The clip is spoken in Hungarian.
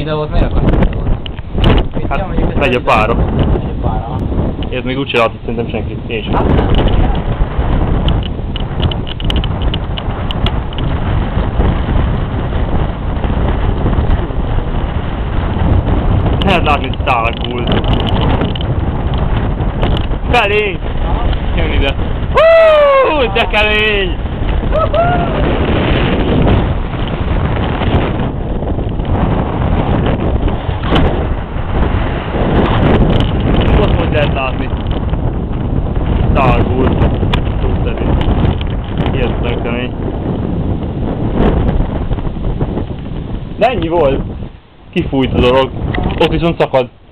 videót miért akarsz videót? Hát megy a pára. Megy a pára. Ez még úgyse látott szerintem senki. Én sem. Lehet látni, hogy szálkul. Felé! Jön ide. Húúúú, de kemény! Ott hogy lehet látni. Szálkul. Szó szerint. Hihetetlen kemény. De ennyi volt. Kifújt a dolog. Ott viszont szakad.